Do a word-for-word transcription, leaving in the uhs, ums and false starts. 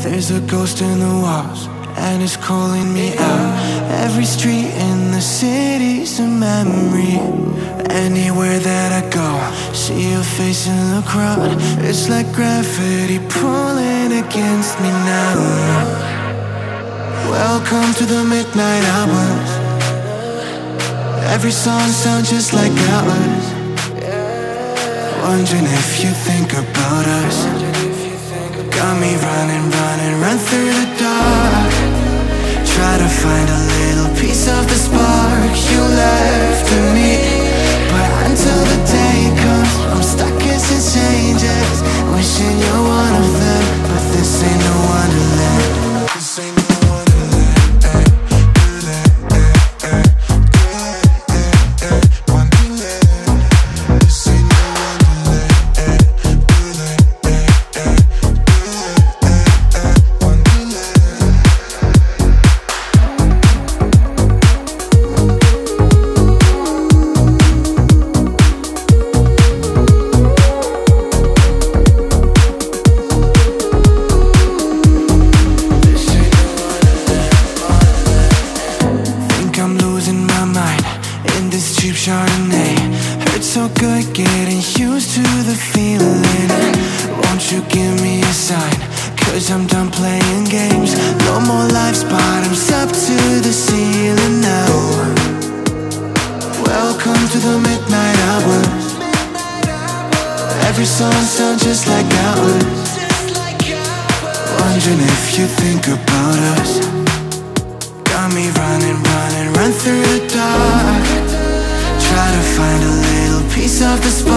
There's a ghost in the walls, and it's calling me out. Every street in the city's a memory. Anywhere that I go, see your face in the crowd. It's like gravity pulling against me now. Welcome to the midnight hours. Every song sounds just like ours. Wondering if you think about us. Got me running, running, run through the dark. Try to find a little piece of the spark you left in me. But until the day comes, I'm stuck as it changes. Wishing you're one of them, but this ain't no Wonderland. This ain't no Wonderland, eh, eh, eh, eh, eh, eh, Wonderland. This ain't no Wonderland, eh, eh, eh, eh, eh, eh, Wonderland. I'm losing my mind in this cheap Chardonnay. Hurts so good getting used to the feeling. Won't you give me a sign? Cause I'm done playing games. No more life's bottoms up to the ceiling now. Welcome to the midnight hours. Every song sounds just like ours. Wondering if you think about us. Got me running, running, run through the dark. Try to find a little piece of the spark